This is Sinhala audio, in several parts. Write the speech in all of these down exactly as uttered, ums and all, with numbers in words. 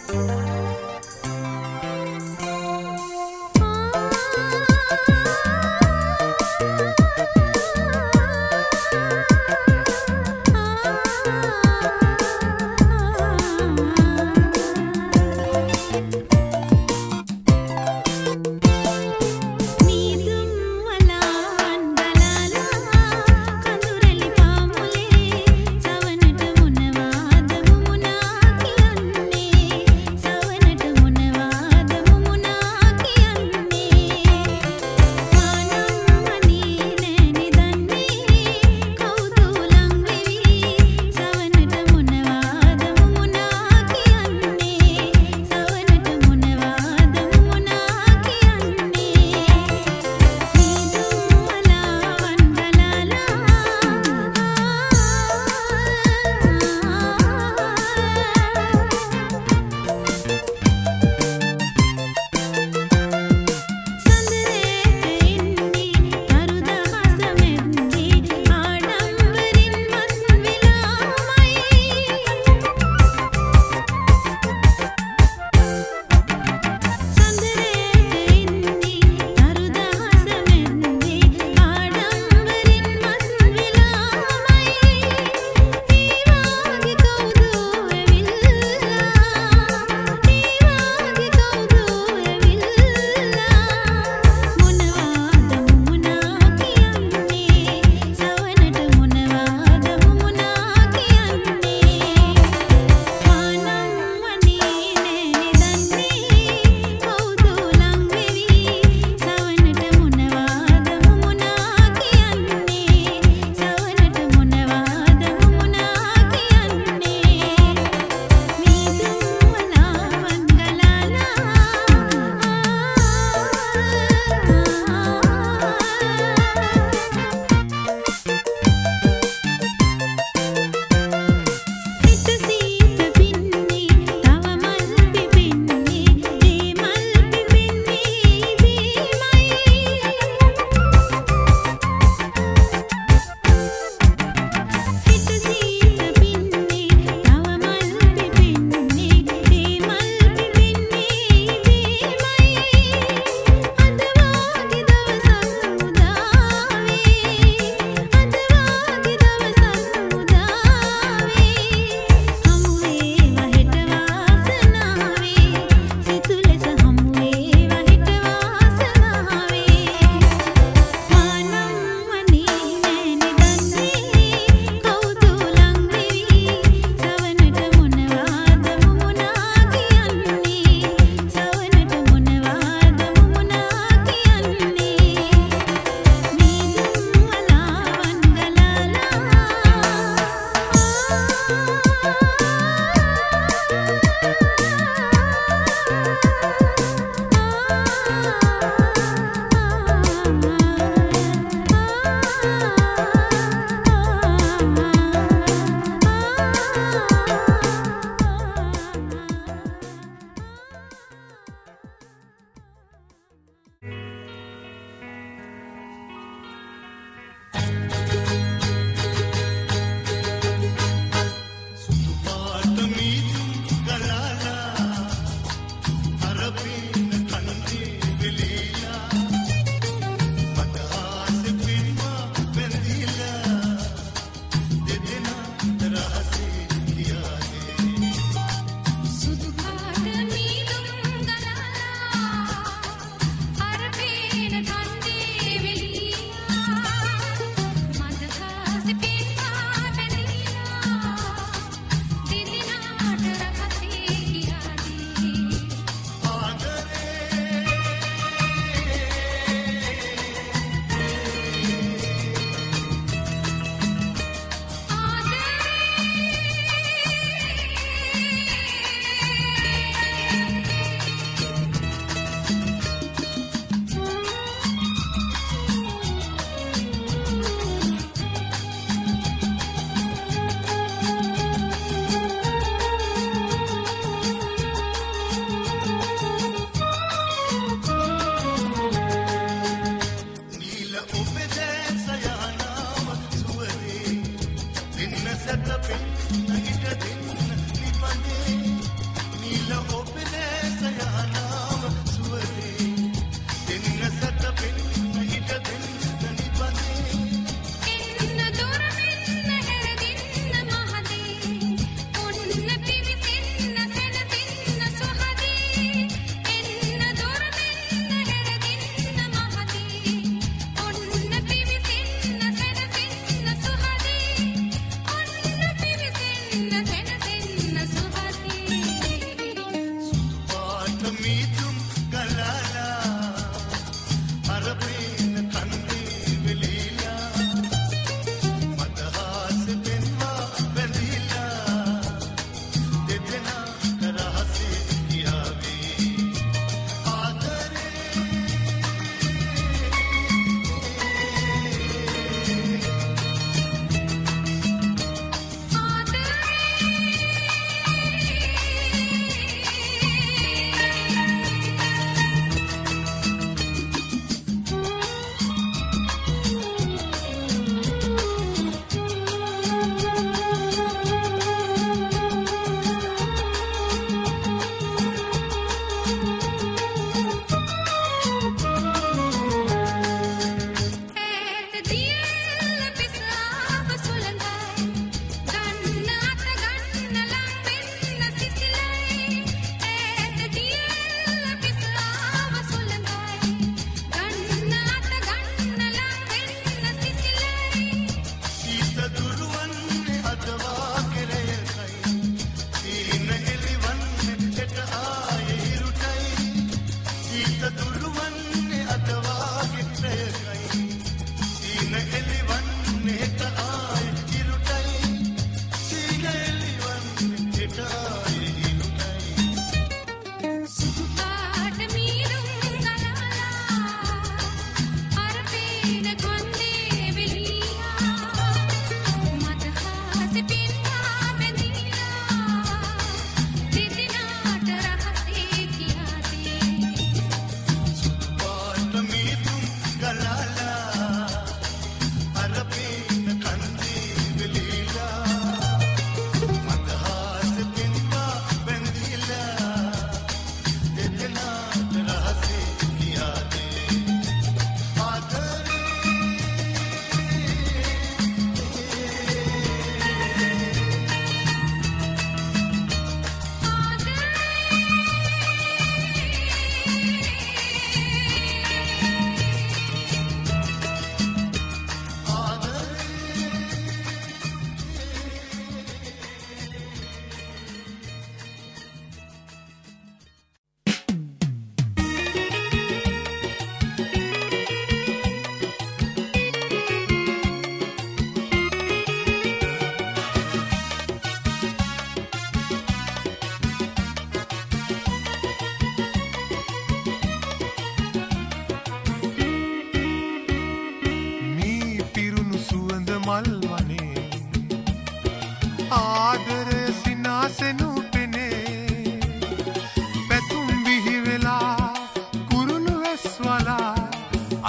සවනට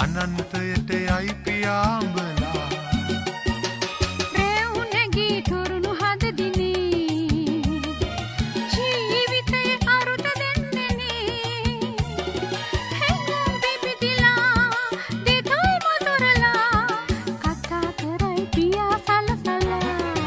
අනන්තයට යයි පියාඹලා රැව් නැගී තොරණු හද දිනේ ජීවිතේ අරුත දෙන්නේ හැඟුම් පිපිදිලා දෙතොල් මතුරලා කතා කරයි පියා සලසලා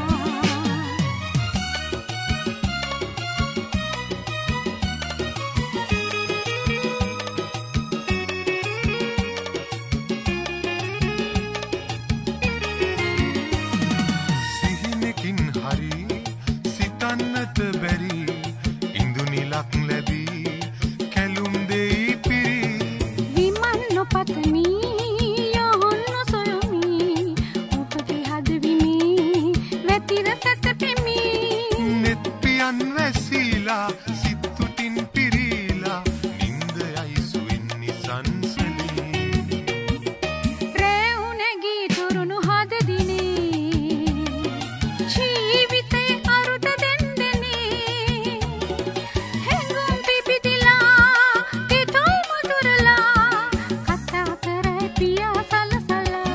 සිතන්නට බැරි ඉඳුනිලක් ලැබී කැලුම් දෙයි පිරි විමන් නොපතමි යොහොන් නොසොයමි උපතේ හදවිමි වැතිර සැතපෙමි නෙත් පියන් වැසීලා සිත්තුටින් පිරීලා නින්ද යයි සුවින් නිසන්සලී රැව් නැගී තොරණු හද දිනේ ජීවිතේ අරුත දෙන්නේ හැඟුම් පිපිදිලා දෙතොල් මතුරලා කතා කරයි පියා සලසලා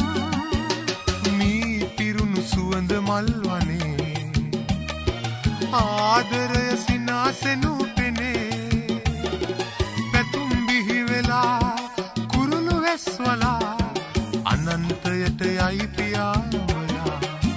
මී පිරුණු සුවඳ මල් වනේ ආදරය සිනාසෙනු පෙනේ පැතුම් බිහි වෙලා කුරුළු වැස්වලා අනන්තයට යයි පියාඹලා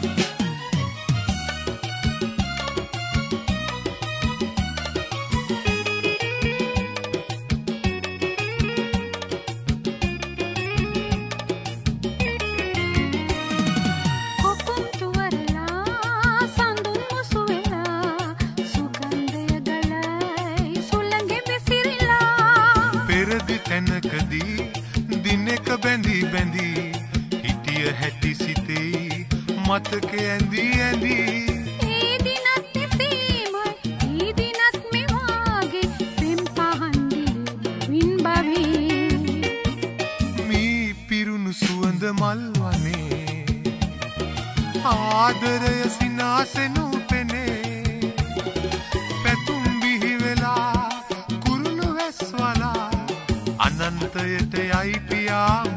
කොකුම් තුවරලා සඳුන් මුසු වෙලා සුගන්ධය ගලයි සුළඟේ විසිරිලා පෙරදි තැනකදී දිනෙක බැඳී බැඳී හිටිය හැටි සිතෙයි මතක ඇඳී ඇඳී ඒ දිනත් එසේම ඒ දිනත් මෙවාගේ පෙම් පහන්දියේ වින් බවේ මී පිරුණු සුවඳ මල් වනේ ආදරය සිනාසෙනු පෙනේ පැතුම් බිහි වෙලා කුරුළු වැස්වලා අනන්තයට යයි පියා